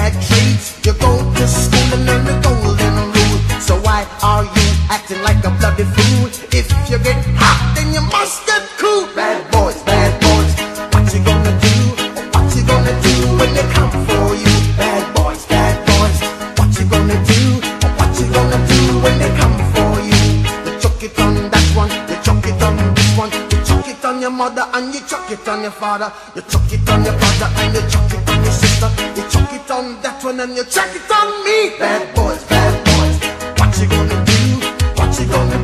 bad traits. You go to school and learn the golden rule. So why are you acting like a bloody fool? If you get hot, then you must get cool. Bad boys, what you gonna do? What you gonna do when they come for you? Bad boys, what you gonna do? What you gonna do when they come for you? You chuck it on that one, you chuck it on this one, you chuck it on your mother and you chuck it on your father. You chuck it on your brother and you chuck it on your sister. You chuck it on that one and you chuck it on me. Bad boys, what you gonna do? What you gonna